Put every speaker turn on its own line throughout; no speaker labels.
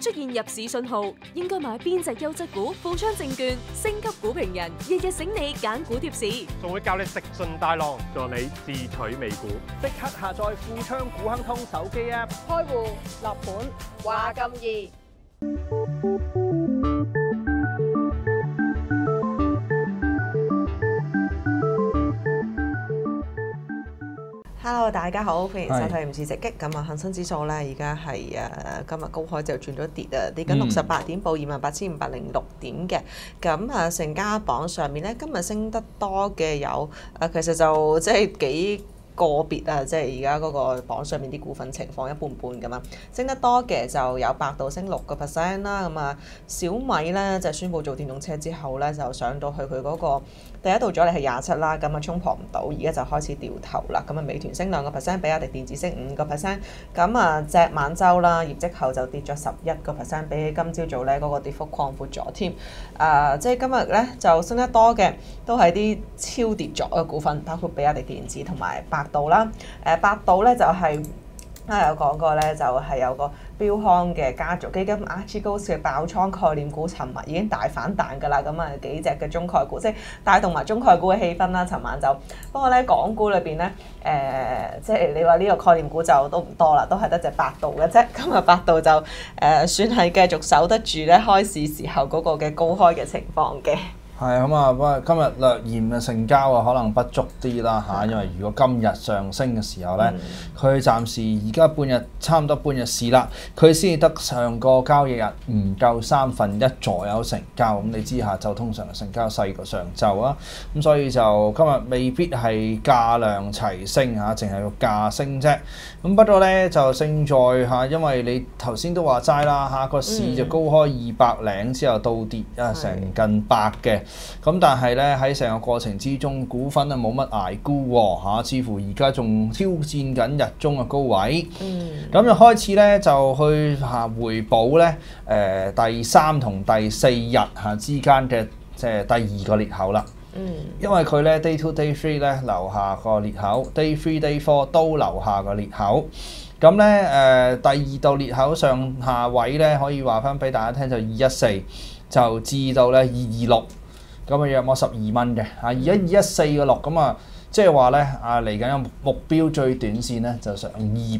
出現入市信號，應該買邊隻優質股？富昌證券星級股評人日日醒你揀股貼士，
仲會教你食盡大浪，助你自取美股。
即刻下載富昌股亨通手機 App，
開戶、立盤、話咁易。Hello， 大家好，歡迎收睇《唔似直擊》。咁啊，恒生指數咧，而家係今日高開就轉咗跌啊，跌緊68點，報28,506點嘅。咁啊，成交榜上面咧，今日升得多嘅有其實就即係幾個別啊，即係而家嗰個榜上面啲股份情況一般般咁嘛。升得多嘅就有百度升6%啦，咁啊小米咧就宣布做電動車之後咧，就上到去佢嗰個第一度阻力係27啦，咁啊衝破唔到，而家就開始掉頭啦。咁啊美團升2%，比亞迪電子升5%，咁啊隻晚週啦業績後就跌咗11%，比起今朝早咧嗰個跌幅擴闊咗添。即係今日咧就升得多嘅都係啲超跌咗嘅股份，包括比亞迪電子同埋百度啦。百度咧就係有講過咧，就係有個標康嘅家族基金 Archegos 嘅爆倉概念股，尋日已經大反彈㗎啦。咁啊幾隻嘅中概股，即係帶動埋中概股嘅氣氛啦。尋晚就不過咧，港股裏邊咧即係你話呢個概念股就都唔多啦，都係得隻百度嘅啫。咁啊百度就算係繼續守得住咧開市時候嗰個嘅高開嘅情況嘅。
係咁啊，不過今日略嫌嘅成交啊，可能不足啲啦嚇，因為如果今日上升嘅時候咧，佢暫時而家半日差唔多半日市啦，佢先至得上個交易日唔夠1/3左右成交，咁你知下晝通常成交細過上晝啊，咁所以就今日未必係價量齊升嚇，淨係個價升啫。咁不過咧就勝在嚇，因為你頭先都話齋啦嚇，個市就高開200零之後倒跌啊成近100嘅。咁但係咧喺成個過程之中，股份啊冇乜捱沽喎，似乎而家仲挑戰緊日中嘅高位。咁就開始咧就去回補咧第3同第4日之間嘅即係第2個裂口啦。因為佢咧 Day 2 Day 3咧留下個裂口 ，Day 3 Day 4都留下個裂口。咁咧第2道裂口上下位咧可以話翻俾大家聽就214，就至到咧226。咁啊約莫12蚊嘅嚇，而家214個6咁啊，即係話咧嚟緊嘅目標最短線咧就上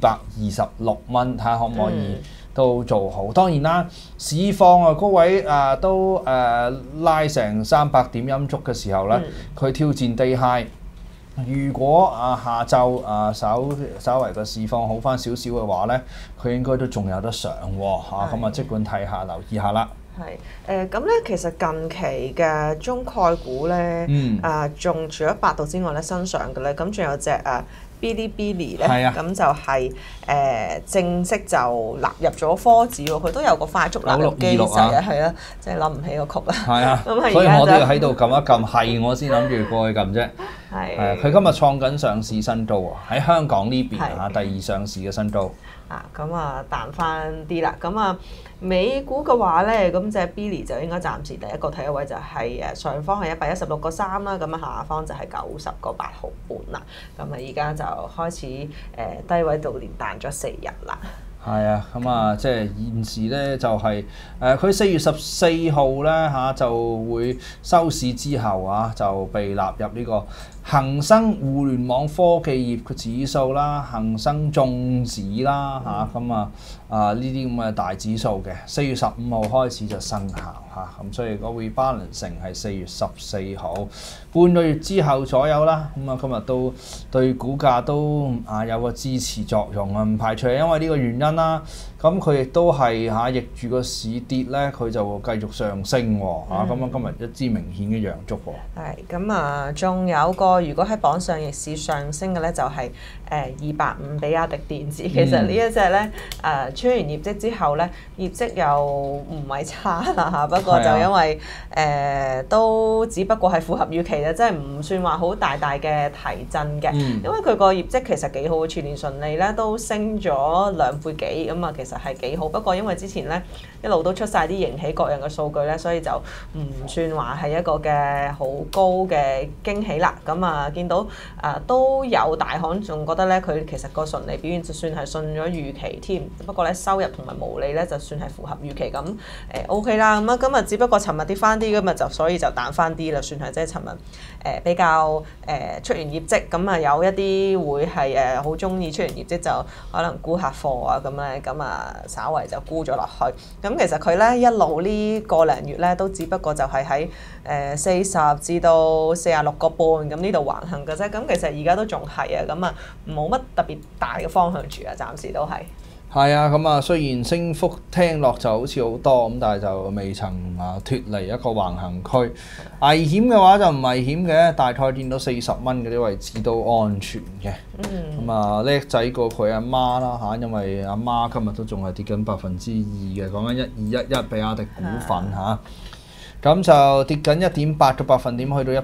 226蚊，睇下可唔可以都做好。當然啦，市況啊高位都拉成300點陰燭嘅時候咧，佢挑戰 day high。如果下晝稍為個市況好翻少少嘅話咧，佢應該都仲有得上喎嚇。咁啊，即管睇下留意下啦。
係咁咧，其實近期嘅中概股咧，仲除咗百度之外咧，新上嘅咧，咁仲有隻Bilibili 咧，咁就係正式就納入咗科指喎，佢都有個快速納入機制啊，係啦，即係諗唔起個曲啦。係啊，
所以我都要喺度撳一撳，係我先諗住過去撳啫。係，佢今日創緊上市新高喎，喺香港呢邊第2上市嘅新高。
咁彈翻啲啦，咁美股嘅話咧，咁隻 Billy 就應該暫時第一個睇嘅位就係上方係116.3啦，咁下方就係90.8毫半啦，咁而家就開始低位度連彈咗4日啦。
係啊，咁即係現時咧就係佢4月14號咧就會收市之後就被納入呢個恒生互聯網科技業嘅指數啦、恒生綜指啦咁呢啲咁嘅大指數嘅4月15號開始就生效咁所以個 rebalancing 係4月14號，半個月之後左右啦。咁今日都對股價都有個支持作用啊，唔排除係因為呢個原因啦。咁佢亦都係逆住個市跌咧，佢就會繼續上升喎咁今日一支明顯嘅陽燭喎。
係咁仲有個如果喺榜上逆市上升嘅咧，就係285比亞迪電子。其實呢一隻咧出完業績之後咧，業績又唔係差啦不過就因為都只不過係符合預期嘅，即係唔算話好大嘅提振嘅。因為佢個業績其實幾好，全年順利咧都升咗2倍幾，咁其實係幾好。不過因為之前咧一路都出晒啲盈喜各樣嘅數據咧，所以就唔算話係一個嘅好高嘅驚喜啦。咁咁見到都有大行仲覺得咧佢其實個純利表現就算係順咗預期添，不過咧收入同埋毛利咧就算係符合預期咁OK 啦。咁只不過尋日跌翻啲咁就所以就彈翻啲啦，算係即係尋日比較出完業績咁有一啲會係好中意出完業績就可能沽下貨咁咧，稍為就沽咗落去。咁其實佢咧一路呢個零月咧都只不過就係喺40至到46個半咁呢度橫行嘅啫。咁其實而家都仲係冇乜特別大嘅方向住暫時都係。
係啊，雖然升幅聽落就好似好多咁，但係就未曾脫離一個橫行區。危險嘅話就唔危險嘅，大概見到40蚊嗰啲位置都安全嘅。叻仔過佢阿媽啦因為阿媽今日都仲係跌緊2%嘅，講緊1211比亞迪股份咁就跌緊1.8個百分點，去到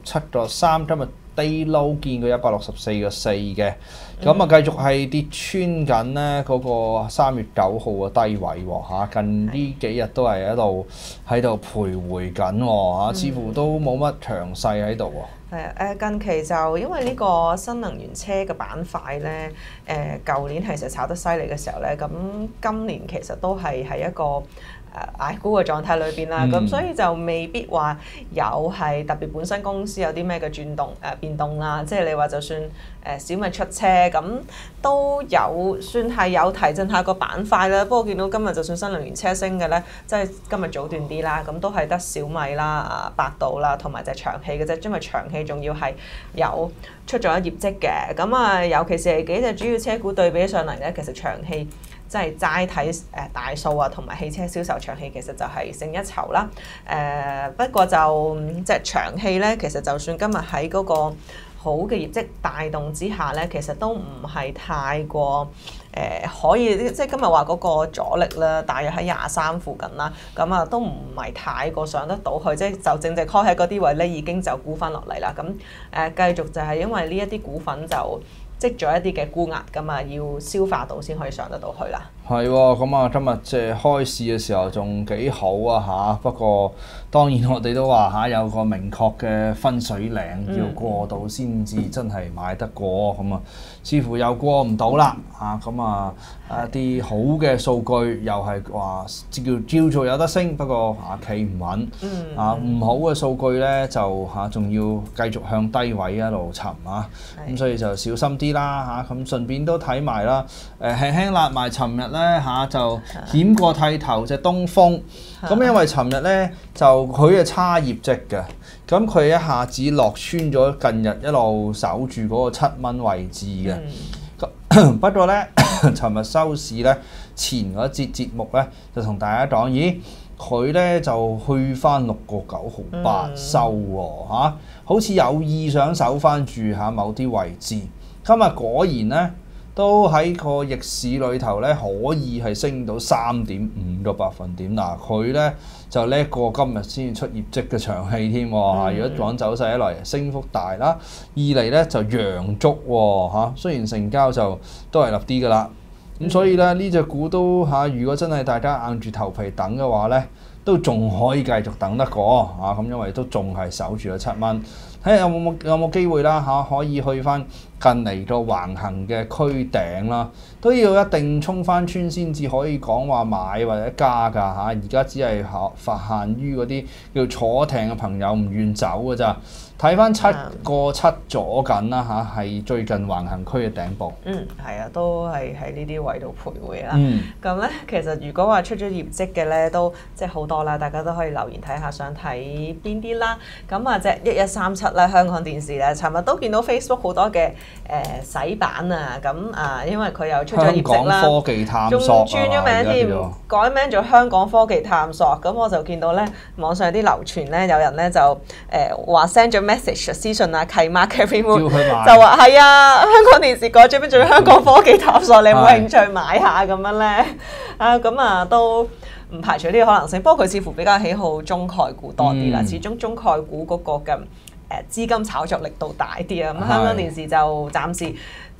167.3，今日低撈見過164.4嘅，繼續係跌穿緊咧嗰個3月9號嘅低位近呢幾日都係喺度徘徊緊似乎都冇乜強勢喺度喎。
近期就因為呢個新能源車嘅板塊咧，舊年其實炒得犀利嘅時候咧，咁今年其實都係喺一個捱沽嘅狀態裏邊啦，咁所以就未必話有係特別本身公司有啲咩嘅變動啦，即係你話就算小米出車咁都有算係有提振下個板塊啦。不過見到今日就算新能源車升嘅咧，即係今日早段啲啦，咁都係得小米啦、百度啦同埋隻長汽嘅啫，因為長汽仲要係有出咗業績嘅。咁尤其是係幾隻主要車股對比上嚟咧，其實長汽即係齋睇大數同埋汽車銷售，長汽其實就係勝一籌啦。不過就即係長汽咧，其實就算今日喺嗰個好嘅業績帶動之下咧，其實都唔係太過可以，即係今日話嗰個阻力啦，大約喺23附近啦，都唔係太過上得到去，即係就正正開喺嗰啲位咧已經就沽翻落嚟啦。咁繼續就係因為呢一啲股份就積咗一啲嘅沽壓要消化到先可以上得到去啦。
係喎，今日即係開市嘅時候仲幾好不過當然我哋都話有個明確嘅分水嶺要過到先至真係買得過似乎又過唔到啦一啲好嘅數據又係話叫做有得升，不過企唔穩唔好嘅數據咧就仲要繼續向低位一路沉咁所以就小心啲啦咁順便都睇埋啦輕輕辣埋尋日咧就險過剃頭隻東風因為尋日咧就佢差業績嘅，佢一下子落穿咗近日一路守住嗰個7蚊位置嘅。不過咧尋日收市咧前嗰節節目咧就同大家講，咦佢咧就去翻6個9毫8收喎好似有意想守翻住某啲位置。今日果然咧都喺個逆市裏頭咧可以係升到3.5個百分點嗱，佢咧就叻過今日先出業績嘅長汽添如果講走勢，一來升幅大啦，二嚟咧就陽燭雖然成交就都係立啲噶啦，咁所以咧呢隻股都如果真係大家硬住頭皮等嘅話咧，都仲可以繼續等得過因為都仲係守住咗7蚊。睇下有冇機會啦可以去翻近嚟個橫行嘅區頂啦，都要一定衝翻穿先至可以講話買或者加㗎而家只係限於嗰啲叫坐艇嘅朋友唔願走㗎咋。睇翻7個7咗緊啦係最近橫行區嘅頂部。
都係喺呢啲位度徘徊啦。咁咧其實如果話出咗業績嘅咧，都即係好多啦，大家都可以留言睇下想睇邊啲啦。隻1137咧，香港電視咧，尋日都見到 Facebook 好多嘅洗版因為佢又出咗業績啦，
香港科技探索
仲轉咗名添，改名做香港科技探索。咁我就見到咧網上有啲流傳咧，有人咧就話 send 咗message 私信契媽 Kevin Wood 就話係香港電視改咗名做香港科技探索，你有冇興趣買下咁樣咧？都唔排除呢個可能性。不過佢似乎比較喜好中概股多啲啦，始終中概股嗰個嘅資金炒作力度大啲香港電視就暫時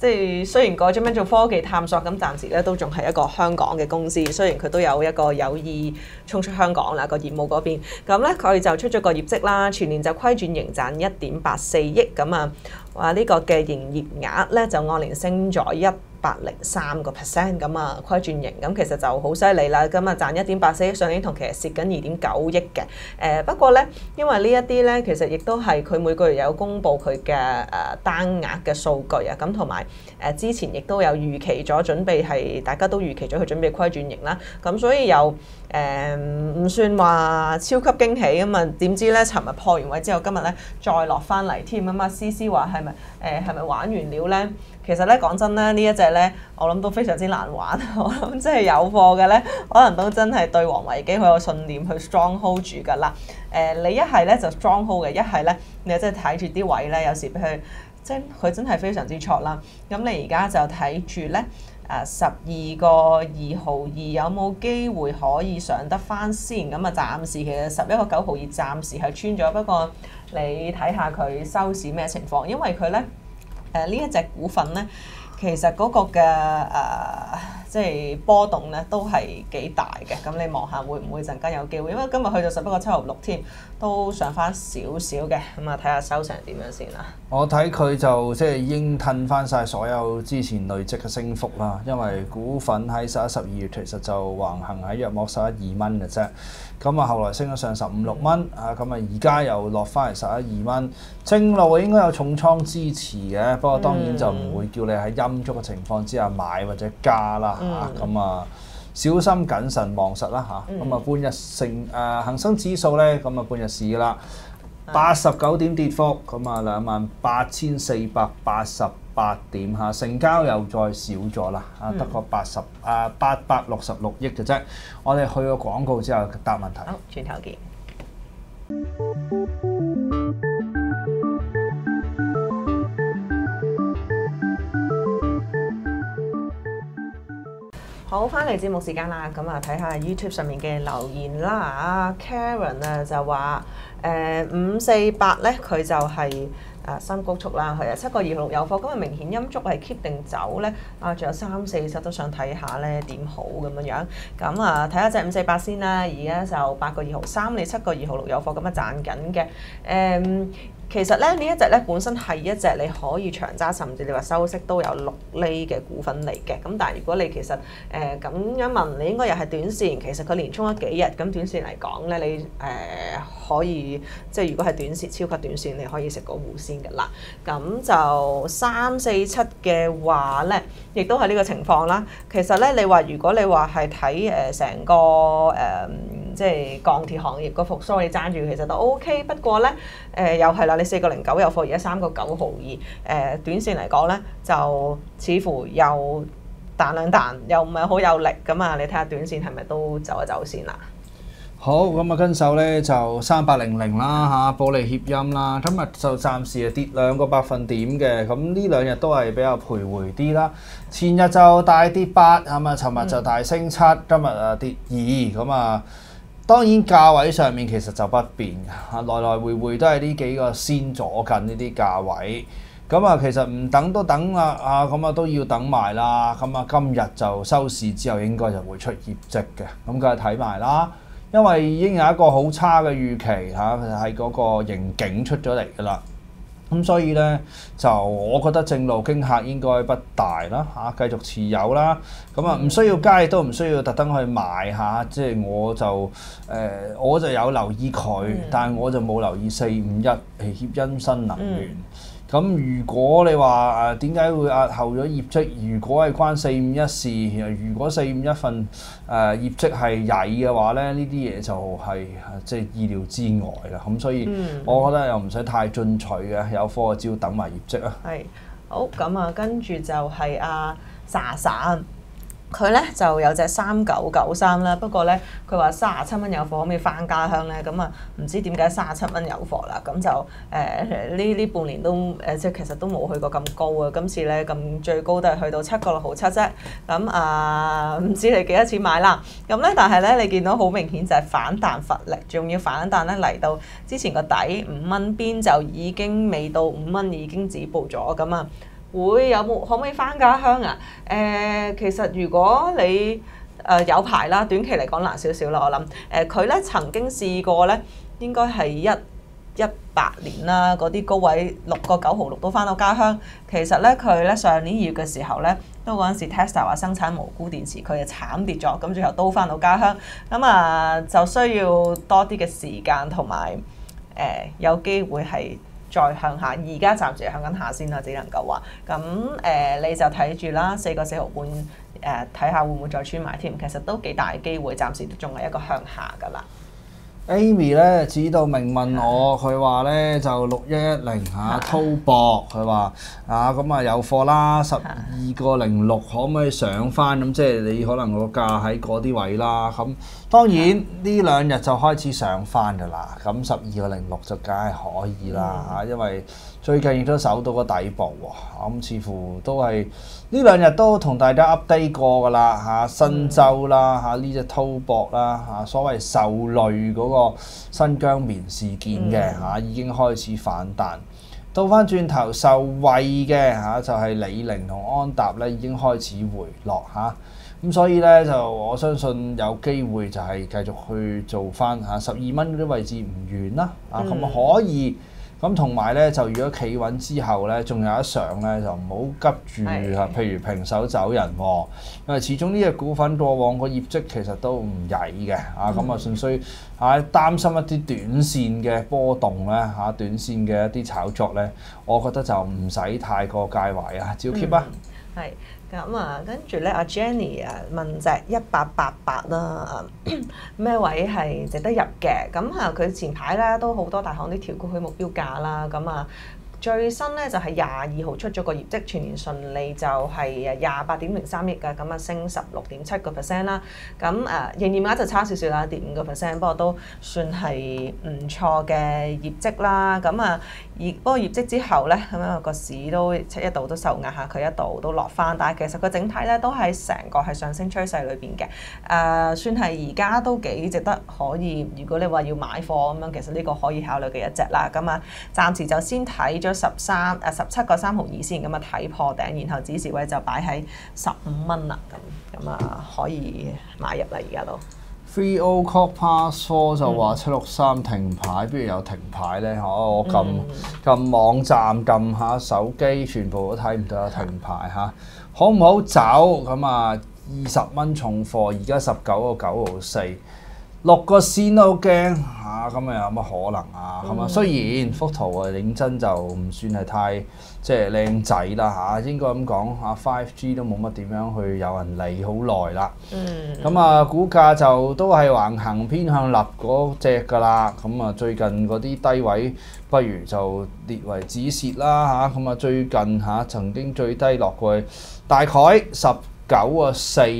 即係雖然改咗名做科技探索，咁暫時咧都仲係一個香港嘅公司。雖然佢都有一個有意衝出香港啦個業務嗰邊，咁咧佢就出咗個業績啦，全年就虧轉盈賺1.84億咁啊，話呢個嘅營業額咧就按年升咗103%咁啊，虧轉盈咁其實就好犀利啦。咁啊賺1.84億，上年同期係蝕緊2.9億嘅。不過咧，因為呢一啲咧其實亦都係佢每個月有公布佢嘅單額嘅數據啊，咁同埋之前亦都有預期咗準備係大家都預期咗佢準備虧轉盈啦。咁所以又唔算話超級驚喜咁啊，點知咧尋日破完位之後，今日咧再落翻嚟添啊嘛。CC 話係咪玩完了咧？其實咧講真咧，呢一隻咧我諗都非常之難玩。我諗即係有貨嘅咧，可能都真係對王維基好有信念去 strong hold 住㗎啦。你一係咧就 strong hold 嘅，一係咧你真係睇住啲位咧，有時俾佢即係佢真係非常之錯啦。咁你而家就睇住咧12個2毫2有冇機會可以上得翻先？咁啊暫時其實11個9毫2暫時係穿咗，不過你睇下佢收市咩情況，因為佢咧呢一隻股份咧，其實嗰個嘅即係波動咧都係幾大嘅。咁你望下會唔會陣間有機會？因為今日去到11個7毫6添，都上翻少少嘅。咁啊睇下收成點樣先啦。
我睇佢就即係已經褪翻晒所有之前累積嘅升幅啦，因為股份喺11、12月其實就橫行喺約莫11、2蚊嘅啫。咁啊，後來升咗上15、6蚊啊，咁啊而家又落翻嚟11、2蚊，正路應該有重倉支持嘅，不過當然就唔會叫你喺陰燭嘅情況之下買或者加啦嚇，咁啊小心謹慎望實啦嚇，咁啊半日恒生指數咧，咁啊半日市啦，89點跌幅，咁啊28,488點嚇，成交又再少咗啦，得個866億嘅啫。我哋去個廣告之後答問題。
好，轉頭見。好，翻嚟節目時間啦，咁啊睇下 YouTube 上面嘅留言啦。啊 Karen 啊就話548咧佢就係新高速啦，係啊7個2毫6有貨，咁啊明顯陰燭係 keep 定走咧？啊，仲有3、4、7都想睇下咧點好咁樣樣。咁啊睇下隻548先啦，而家就8個2毫3，你7個2毫6有貨，咁啊賺緊嘅。其實咧呢一隻咧本身係一隻你可以長揸，甚至你話收息都有6厘嘅股份嚟嘅。咁但係如果你其實咁樣問，你應該又係短線。其實佢連衝咗幾日，咁短線嚟講咧，你可以即係如果係短線、超級短線，你可以食個糊先㗎啦。咁就3、4、7嘅話咧，亦都係呢個情況啦。其實咧，你話如果你話係睇成個即係鋼鐵行業個復甦，你揸住其實都 OK。不過咧又係啦，你4個09有貨，而家3個9毫2。短線嚟講咧，就似乎又彈兩彈，又唔係好有力咁啊！你睇下短線係咪都走一走先啦？
好，咁啊跟手咧就3800啦嚇，保利協鑫啦，今日就暫時係跌2個百分點嘅，咁呢兩日都係比較徘徊啲啦。前日就大跌8，係咪？尋日就大升7，今日啊跌2，咁啊當然價位上面其實就不變嘅，來來回回都係呢幾個先左近呢啲價位。咁啊，其實唔等都等啦，咁啊都要等埋啦。咁啊，今日就收市之後應該就會出業績嘅，咁梗係睇埋啦。因為已經有一個好差嘅預期嚇，係嗰個盈警出咗嚟㗎啦。咁所以咧，就我覺得正路驚嚇應該不大啦嚇，繼續持有啦。咁啊，唔需要加亦都唔需要特登去買嚇，即係我就有留意佢，但係我就冇留意451協鑫新能源。咁如果你話點解會押後咗業績？如果係關451事，如果451份業績係曳嘅話咧，呢啲嘢就係即係意料之外啦。咁所以我覺得又唔使太進取嘅，有貨就照等埋業績啊。
係好咁啊，跟住就係莎莎。佢咧就有隻3993啦，不過咧佢話37蚊有貨，可唔可以翻家鄉咧？咁啊唔知點解37蚊有貨啦，咁就呢半年都即係其實都冇去過咁高啊！今次咧咁最高都係去到7個6毫7啫，咁唔知你幾多錢買啦？咁咧但係咧你見到好明顯就係反彈乏力，仲要反彈咧嚟到之前個底5蚊邊就已經未到5蚊已經止步咗咁啊！ 可唔可以翻家鄉啊？其實如果你有排啦，短期嚟講難少少啦，我諗佢咧曾經試過咧，應該係18年啦，嗰啲高位6個9毫6都翻到家鄉。其實咧佢咧上年2月嘅時候咧，都嗰陣時 Tesla 話生產無辜電池，佢就慘跌咗，咁最後都翻到家鄉。咁就需要多啲嘅時間同埋有機會係再向下。而家暫時向緊下先啦，只能夠話。咁你就睇住啦，4個4毫半睇下會唔會再穿埋添。其實都幾大機會，暫時都仲係一個向下㗎啦。
Amy 咧指導明問我，佢話咧就6110滔博，佢話咁啊有貨啦，12.06可唔可以上翻？咁即係你可能個價喺嗰啲位啦。咁當然呢2日就開始上翻㗎啦。咁12.06就梗係可以啦，因為最近亦都守到個底部喎。咁似乎都係呢2日都同大家 update 過㗎啦，新州啦，呢隻滔博啦，所謂受累嗰個新疆棉事件嘅已經開始反彈。到翻轉頭受惠嘅就係李寧同安踏咧已經開始回落咁所以咧就我相信有機會就係繼續去做翻12蚊嗰啲位置唔遠啦，咁可以。咁同埋咧，就如果企穩之後咧，仲有一上咧，就唔好急住譬如平手走人喎，因為始終呢隻股份過往個業績其實都唔曳嘅，咁純粹擔心一啲短線嘅波動咧，短線嘅一啲炒作咧，我覺得就唔使太過介懷照 keep 啊。
係。咁跟住咧，阿 Jenny 問隻1888啦，咩位係值得入嘅？咁佢前排咧都好多大行啲調高佢目標價啦，最新咧就係22號出咗個業績，全年順利就係28.03億嘅，升16.7% 啦。營業額就差少少啦，1.5%，不過都算係唔錯嘅業績啦。不過業績之後咧，個市都一度都受壓下，佢一度都落翻。但係其實佢整體咧都係成個係上升趨勢裏邊嘅，算係而家都幾值得可以。如果你話要買貨咁樣，其實呢個可以考慮嘅一隻啦。暫時就先睇咗17個3毫2先，睇破頂，然後指示位就擺喺15蚊啦。可以買入啦，而家都。
Free O Call Pass 4就話763停牌，邊度有停牌咧？我撳網站撳下手機，全部都睇唔到有停牌好唔好走？20蚊重貨，而家19個9毫4。6個線都驚咁有乜可能雖然幅圖認真就唔算係太靚仔啦應該咁講5G 都冇乜點樣去有人理好耐啦。股價就都係橫行偏向立嗰隻㗎啦。最近嗰啲低位不如就列為止蝕啦最近曾經最低落過去大概19個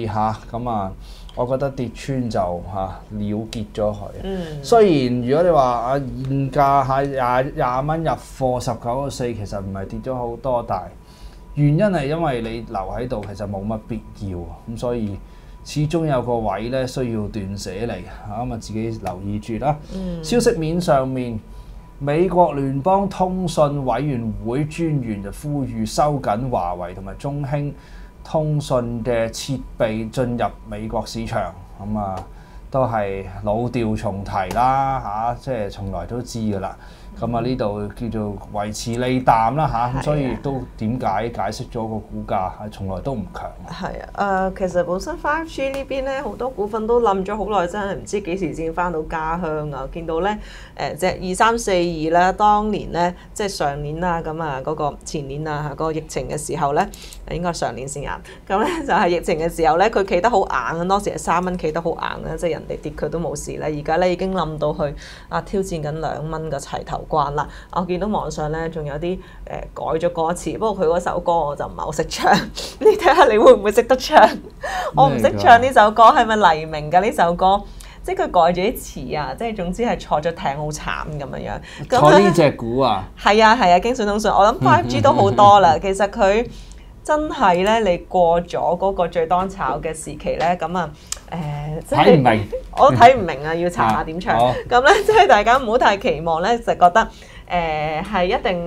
4我覺得跌穿就了結咗佢。雖然如果你話現價廿蚊入貨19個4，其實唔係跌咗好多，但係原因係因為你留喺度其實冇乜必要，所以始終有個位咧需要斷捨離自己留意住啦。消息面上面，美國聯邦通訊委員會專員就呼籲收緊華為同埋中興通訊嘅設備進入美國市場，都係老調重提啦從來都知㗎啦。呢度叫做維持利淡啦所以亦都點解解釋咗個股價係從來都唔強。
其實本身 5G 呢邊咧好多股份都冧咗好耐，真係唔知幾時先翻到家鄉啊！見到咧隻2342咧，當年咧上年啦嗰個前年嗰個疫情嘅時候咧，應該係上年先啱。就係疫情嘅時候咧，佢企得好硬，當時係3蚊企得好硬啦，人哋跌佢都冇事咧。而家咧已經冧到去挑戰緊2蚊嘅齊頭關啦！我見到網上咧仲有啲改咗歌詞，不過佢嗰首歌我就唔係好識唱，你睇下你會唔會識得唱？我唔識唱呢首歌，係咪黎明嘅呢首歌？佢改咗啲詞總之係坐咗艇好慘咁樣。
坐呢隻股啊？係
啊，京信通訊，我諗 5G 都好多啦。其實佢真係咧，你過咗嗰個最當炒嘅時期咧，
睇唔明，
我都睇唔明啊！要查下點唱。大家唔好太期望咧，就覺得係一定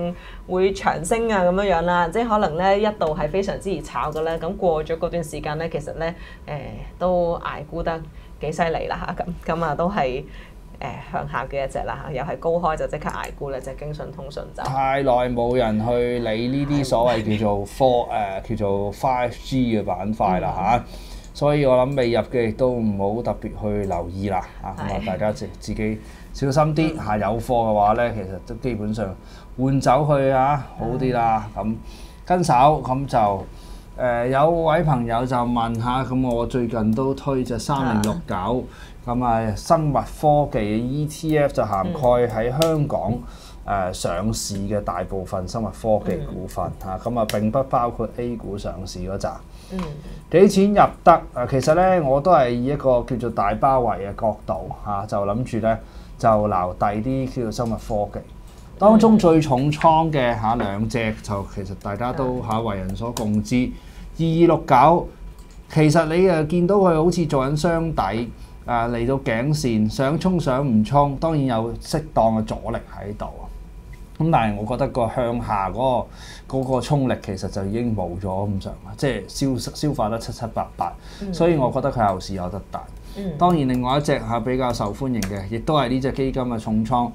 會長升啊咁樣啦，即係可能咧一度係非常之熱炒嘅咧，咁過咗嗰段時間咧，其實咧都捱沽得幾犀利啦嚇，咁啊都係向下嘅一隻啦嚇，又係高開就即刻捱沽啦，隻京信通訊就
太耐冇人去理呢啲所謂叫做叫做 5G 嘅板塊啦嚇。所以我諗未入嘅亦都唔好特別去留意啦，咁啊大家自己小心啲嚇。有貨嘅話咧，其實都基本上換走去好啲啦。咁跟手咁就有位朋友就問下，咁我最近都推隻3069，咁生物科技嘅 ETF 就涵蓋喺香港上市嘅大部分生物科技股份嚇，咁啊並不包括 A 股上市嗰扎。幾錢入得？其實咧我都係以一個叫做大包圍嘅角度就諗住咧就撈第啲叫做生物科技。當中最重倉嘅兩隻就其實大家都為人所共知，2269其實你見到佢好似做緊雙底嚟到頸線，想衝上唔衝，當然有適當嘅阻力喺度。咁但係我覺得個向下嗰個衝力其實就已經冇咗咁上下，即係消化得七七八八，所以我覺得佢後市有得大。當然另外一隻比較受歡迎嘅，亦都係呢隻基金嘅重倉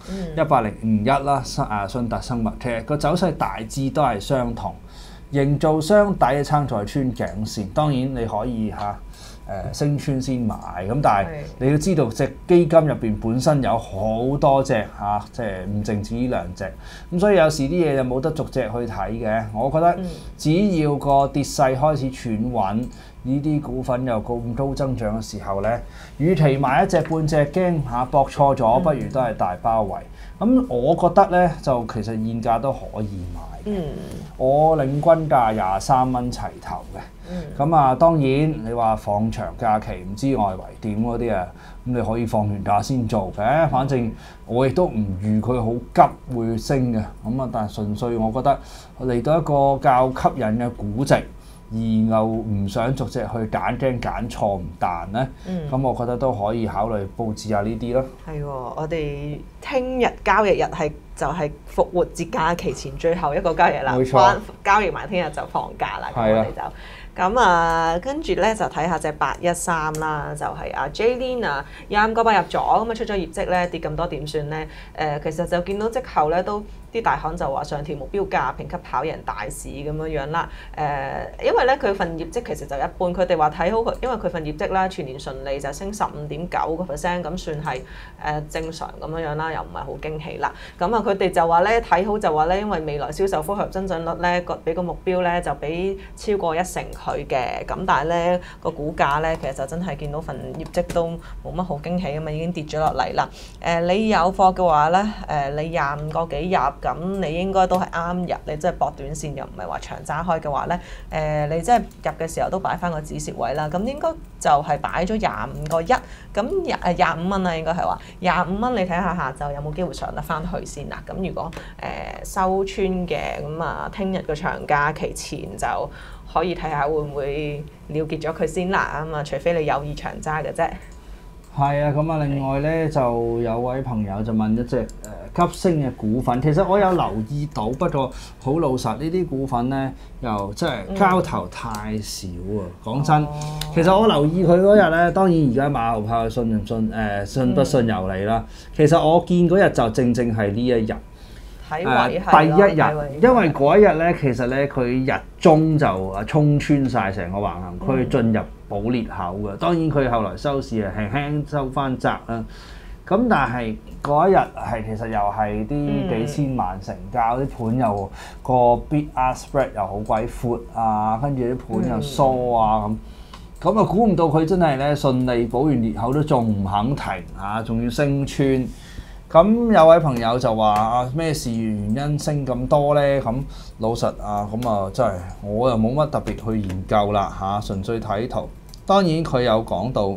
1001啦，信達生物，其實個走勢大致都係相同，營造雙底嘅撐在穿頸線。當然你可以升穿先買，咁但係你要知道隻基金入邊本身有好多隻即係唔淨止呢兩隻，咁所以有時啲嘢就冇得逐隻去睇嘅。我覺得只要個跌勢開始喘穩，呢啲股份又咁高增長嘅時候咧，與其買一隻半隻驚搏錯咗，不如都係大包圍。咁我覺得咧就其實現價都可以買嘅。我領軍價23蚊齊頭嘅。咁當然你話放長假期唔知外圍點嗰啲咁你可以放完假先做嘅。反正我亦都唔預佢好急會升嘅。但係純粹我覺得嚟到一個較吸引嘅估值，而又唔想逐隻去揀，驚揀錯唔彈咧。咁我覺得都可以考慮佈置下呢啲咯。係喎，
我哋聽日交易日就係復活節假期前最後一個交易日啦。冇錯，交易埋聽日就放假啦。咁我哋就。跟住咧就睇下隻813啦，就係J-Lean 啱嗰班入咗，咁出咗業績咧跌咁多點算咧？其實就見到績後咧都啲大行就話上調目標價，評級跑贏大市咁樣啦。因為咧佢份業績其實就一般，佢哋話睇好佢，因為佢份業績啦全年順利就升15.9%，咁算係正常咁樣啦，又唔係好驚喜啦。佢哋就話咧睇好就話咧，因為未來銷售複合增長率咧俾個目標咧就俾超過1成佢嘅，咁但係咧個股價咧其實就真係見到份業績都冇乜好驚喜啊嘛，已經跌咗落嚟啦。你有貨嘅話咧，你25個幾入，咁你應該都係啱入。你即係搏短線又唔係話長揸開嘅話咧，你即係入嘅時候都擺翻個止蝕位啦。咁應該就係擺咗25個1，咁25蚊啦，應該係話25蚊。你睇下下晝有冇機會上得翻去先啦。咁如果收穿嘅，咁聽日個長假期前就可以睇下會唔會了結咗佢先啦。除非你有意長揸嘅啫。係啊，
另外咧就有位朋友就問一隻急升嘅股份，其實我有留意到，不過好老實呢啲股份咧又即係交投太少啊。講真，其實我留意佢嗰日咧，當然而家馬後炮信唔信信不信由你啦。其實我見嗰日就正係呢一日。第一日，因為嗰一日咧，其實咧佢日中就衝穿晒成個橫行區，進入補裂口嘅。當然佢後來收市係輕輕收翻窄啦。咁但係嗰一日係其實又係啲幾千萬成交，啲盤又個 bid-ask spread 又好鬼闊啊，跟住啲盤又疏啊咁估唔到佢真係咧順利補完裂口都仲唔肯停仲要升穿。咁有位朋友就話咩事原因升咁多呢？咁老實真係我又冇乜特別去研究啦純粹睇圖。當然佢有講到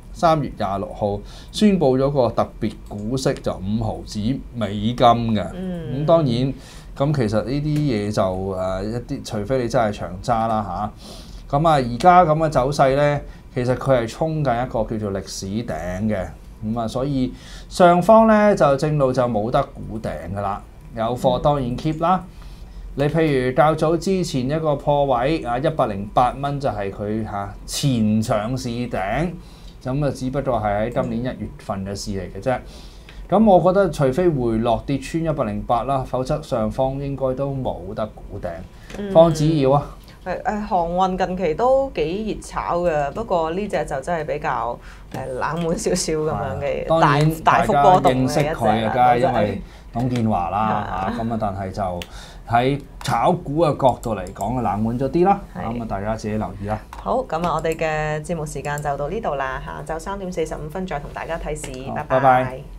3月26號宣布咗個特別股息就5毫子美金嘅。咁當然其實呢啲嘢就一啲，除非你真係長揸啦而家咁嘅走勢呢，其實佢係衝緊一個叫做歷史頂嘅。所以上方咧就正路就冇得估頂噶啦，有貨當然 keep 啦。 你譬如較早之前一個破位啊108蚊就係佢前上市頂，咁啊只不過係喺今年1月份嘅事嚟嘅啫。咁我覺得除非回落跌穿108啦，否則上方應該都冇得估頂。方子耀啊，
航運近期都幾熱炒嘅，不過呢隻就真係比較冷門少少咁樣嘅，
當然
大幅波動
認識佢嘅，梗係因為董建華啦嚇，咁啊但係就喺炒股嘅角度嚟講，冷門咗啲啦，咁啊大家自己留意啦。
好，咁啊我哋嘅節目時間就到呢度啦，下晝3點45分再同大家睇市，拜
拜拜。